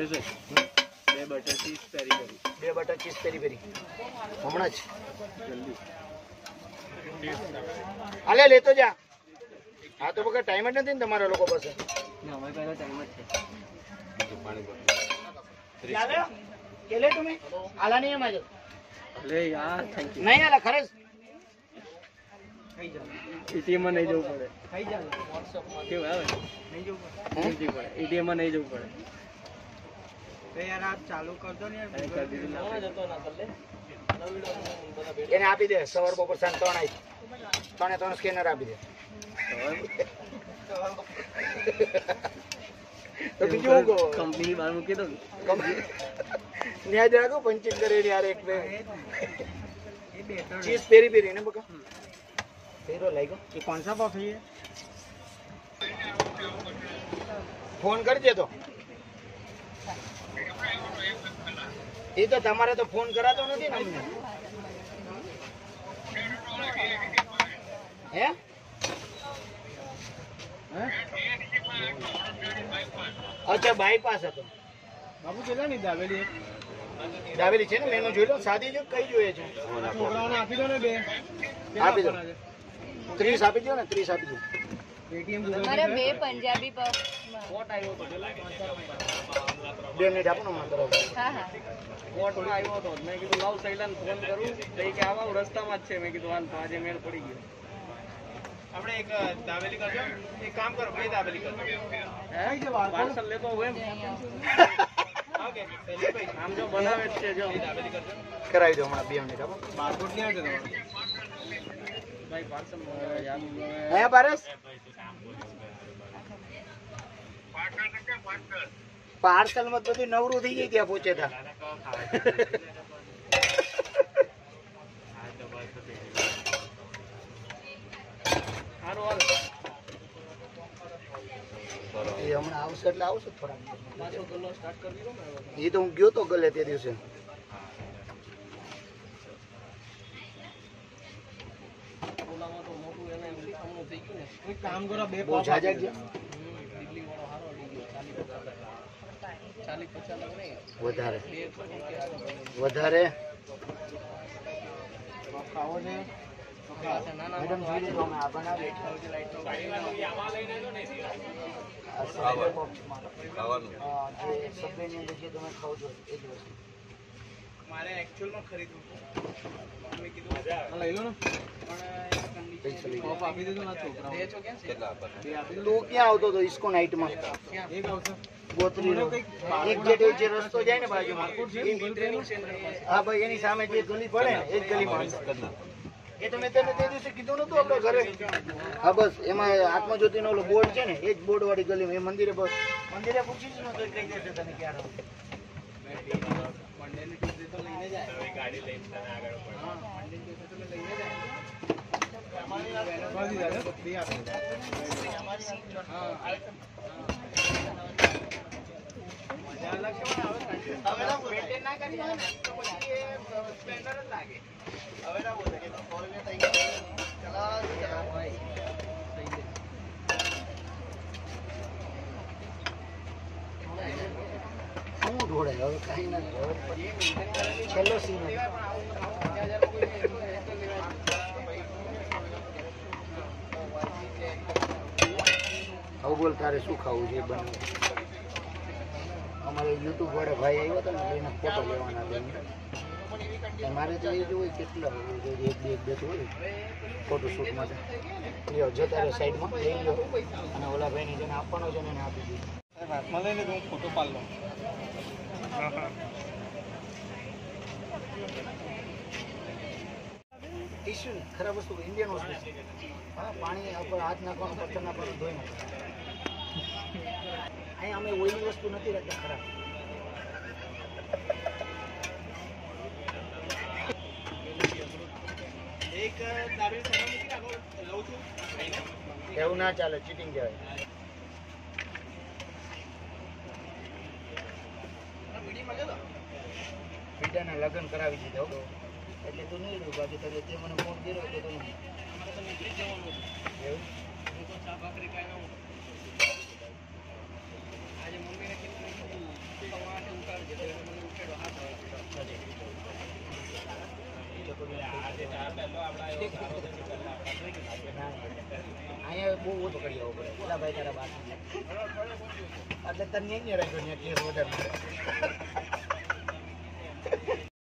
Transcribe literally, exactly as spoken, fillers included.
બે butter cheese પેરી પેરી બે બટર ચીઝ પેરી પેરી હમણાં જ જલ્દી અલે લેતો જા હા તો બગર ટાઈમ જ નથી ને તમારા લોકો પાસે ના અમારી પાસે ટાઈમ જ છે પાણી બોટલ ચાલે કેલે તમે આલા નહીં એમાં જ અલે યાર થેન્ક યુ નહીં આલા ખરેસ एटीएम में नहीं जવું પડે કઈ જાવ WhatsApp માં કેવું આવે નહીં જવું પડે નહીં જવું પડે एटीएम में नहीं જવું પડે એ યાર આપ ચાલુ કર દો ને યાર કરી દીધું ના જતો ના કર લે એને આપી દે સવાર બપોર સાંજ ત્રણ આવી ત્રણે ત્રણ સ્કેનર આપી દે તો બીજું કો કંપની બહાર મૂકી દો ન્યાય જાગો પંચિંગ કરે યાર એક બે ચીઝ પેરી પેરી ને બકા फेरो लाइगो ये कौन सा कॉफी है फोन कर दे तो ये तो તમારે તો ફોન કરાતો નથી ને અમને હે હે અચ્છા બાયપાસ હતો બાબુ કેટલા ની દાવેલી દાવેલી છે ને મેનુ જોઈ લો સાદી જો કઈ જોઈએ છે છોકરાઓને આપી દો ને બે આપી દો ત્રીસ આપી દો ને ત્રીસ આપી દો એટીએમ મારે બે પંજાબી કોટ આવ્યો તો બે મિનિટ આપો ને માત્ર હા હા કોટ આવ્યો તો મેં કીધું લાવ સૈલાન ફોન કરું કઈ કે આવા રસ્તામાં જ છે મેં કીધું આન તો આજે મેળ પડી ગયો આપણે એક દાવેલી કરજો એક કામ કરો બે દાવેલી કરજો હે જે પાર્સલ લેતો હોય એમ ઓકે પહેલી ભાઈ આમ જો બનાવે છે જો દાવેલી કરજો કરાવી દો હમણાં બે મિનિટ આપો બારકોડ નહીં આવતો તમારો भाई पार्सल यार है पारस पार्सल मत बधी नवरू થઈ ગઈ ત્યાં પહોંચે તા હારો હાલ એ હમણાં આવશે એટલે આવશે થોડા પાછો ગલ્લો સ્ટાર્ટ કરી દીધો ને એ તો હું ગયો તો ગલે તે દિવસે काम करो बे बहुत जाजा गया दिल्ली वाला हारो लई गयो चालीस पचास लग नहीं વધારે વધારે ખાવો છે મેડમ જોઈ લો અમે આ બનાવી લાઈટ નો આમાં લઈ લેજો ને ખાવાનું હા જે સબવેની અંદર જે તમે ખાવ છો એ જ વસ્તુ મારે એક્ચ્યુઅલ માં ખરીદવું અમે કીધું લઈ લો ને આપી દીધું ના છોકરા તો ક્યાં આવતો તો ઇસ્કો નાઈટ માં એક આવશે ગોત્રી નો એક જે જે રસ્તો જાય ને બાજુમાં હા ભાઈ એની સામે જે ગલી પડે ને એ જ ગલીમાં એ તમે તને તે દિવસે કીધું નતું આપણે ઘરે હા બસ એમાં આત્મજ્યોતિનો ઓલો બોર્ડ છે ને એ જ બોર્ડ વાળી ગલીમાં એ મંદિરે બસ મંદિરે પૂછી જ નતો કઈ દેશે તને ક્યારે મંડેની ટિકિટ તો લઈને જાય ગાડી લઈને તને આગળ પડે હા મંડેની ટિકિટ તો લઈને જાય हमारी बाजी जा रहा है भी आप हमारी हां मजा अलग के આવે હવે ના મેન્ટેન ના કરી હોય ને તો પછી એ સ્પેન્ડર જ લાગે હવે ના બોલે કે ફોર્મેટ આવી ગયો ચલા ચલા ભાઈ સહી છે હું ઢોળે હવે કાઈ ના હવે મેન્ટેન કરેલી છેલ્લો સીન હવે બોલ તારે શું ખાવું છે બને અમારે યુટ્યુબ વાળા ભાઈ આવ્યો હતો ને એને ફોટો લેવાના હતા મારે તો એ જોઈ કેટલા એક બે એક બે તો હોય ફોટો શૂટ માટે લ્યો જતા રહ્યો સાઈડમાં લઈ લો અને ઓલા ભાઈને જેને આપવાનો છે ને એને આપી દીધું હાથમાં લઈને હું ફોટો પાડ લઉં ટીશ્યુ ખરાબ વસ્તુ ઇન્ડિયન વસ્તુ હા પાણી ઉપર હાથ નાખવાનું પથ્થર નાખવાનું ધોઈ નાખવાનું અહીંયા અમે ઓઈલી વસ્તુ નથી રાખતા ખરાબ એક દારૂ સોના મૂકી રાખો લઉં છું એવું ના ચાલે ચીટિંગ કહેવાય પીડાના લગ્ન કરાવી દીધા એટલે તું નહીં રહ્યું બાકી તારે તે મને ફોન કર્યો તો તું અમારે તો નીકળી જવાનું એવું હું તો ચા ભાખરી ખાઈ લઉં આજે મમ્મીને કીધું અહીંયા બહુ ઓછો કરી આવવો પડે પેલા ભાઈ તારા બાકી એટલે તને અહીંયા રાખ્યો ત્યાં કેસ વધારે